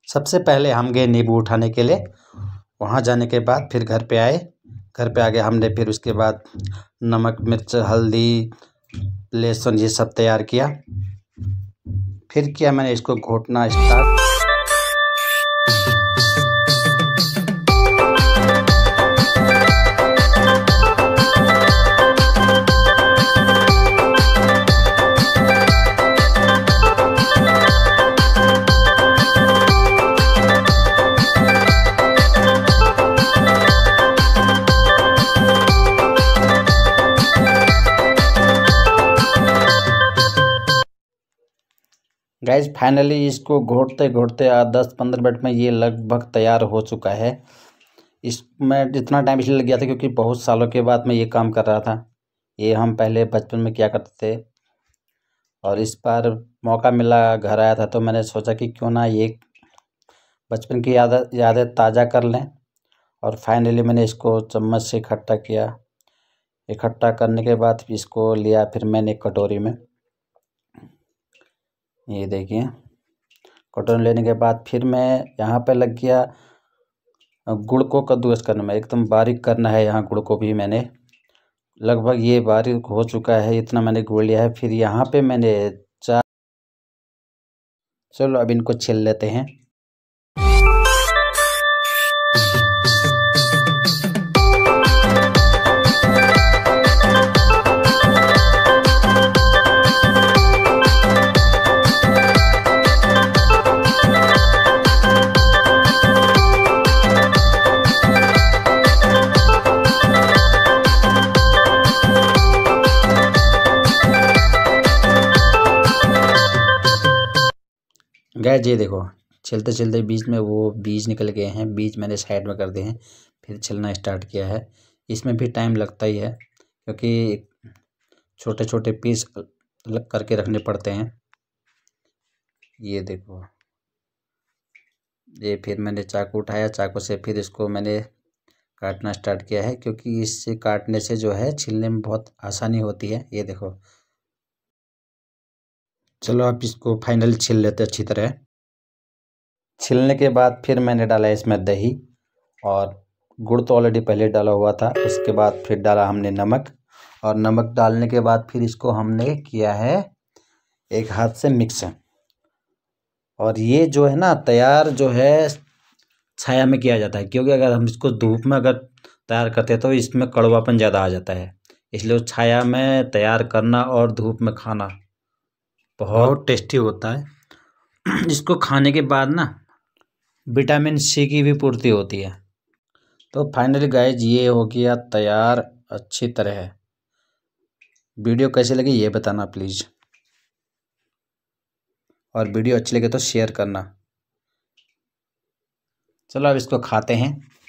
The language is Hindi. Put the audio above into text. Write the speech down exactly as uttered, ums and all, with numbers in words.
सबसे पहले हम गए नींबू उठाने के लिए। वहाँ जाने के बाद फिर घर पे आए। घर पे आ गए हमने, फिर उसके बाद नमक मिर्च हल्दी लहसुन ये सब तैयार किया। फिर किया मैंने इसको घोटना स्टार्ट। गाइज फाइनली इसको घोटते घोटते दस पंद्रह मिनट में ये लगभग तैयार हो चुका है। इसमें इतना टाइम इसलिए लग गया था क्योंकि बहुत सालों के बाद मैं ये काम कर रहा था। ये हम पहले बचपन में किया करते थे और इस बार मौका मिला, घर आया था तो मैंने सोचा कि क्यों ना ये बचपन की याद यादें ताज़ा कर लें। और फाइनली मैंने इसको चम्मच से इकट्ठा किया। इकट्ठा करने के बाद इसको लिया फिर मैंने एक कटोरी में। ये देखिए कटोरी लेने के बाद फिर मैं यहाँ पे लग गया गुड़ को कद्दूकस करने में। एकदम बारीक करना है यहाँ गुड़ को भी। मैंने लगभग ये बारीक हो चुका है, इतना मैंने गुड़ लिया है। फिर यहाँ पे मैंने चार, चलो अब इनको छील लेते हैं। गैस ये देखो छिलते छिलते बीच में वो बीज निकल गए हैं। बीज मैंने साइड में कर दिए हैं, फिर छिलना स्टार्ट किया है। इसमें भी टाइम लगता ही है क्योंकि छोटे छोटे पीस अलग करके रखने पड़ते हैं। ये देखो ये फिर मैंने चाकू उठाया, चाकू से फिर इसको मैंने काटना स्टार्ट किया है क्योंकि इससे काटने से जो है छीलने में बहुत आसानी होती है। ये देखो चलो आप इसको फाइनल छील लेते अच्छी तरह। छीलने के बाद फिर मैंने डाला इसमें दही और गुड़ तो ऑलरेडी पहले डाला हुआ था। उसके बाद फिर डाला हमने नमक और नमक डालने के बाद फिर इसको हमने किया है एक हाथ से मिक्स। और ये जो है ना तैयार जो है छाया में किया जाता है क्योंकि अगर हम इसको धूप में अगर तैयार करते हैं तो इसमें कड़वापन ज़्यादा आ जाता है। इसलिए छाया में तैयार करना और धूप में खाना बहुत टेस्टी होता है। इसको खाने के बाद ना विटामिन सी की भी पूर्ति होती है। तो फाइनली गाइज ये हो गया तैयार अच्छी तरह है। वीडियो कैसी लगी ये बताना प्लीज़, और वीडियो अच्छी लगे तो शेयर करना। चलो अब इसको खाते हैं।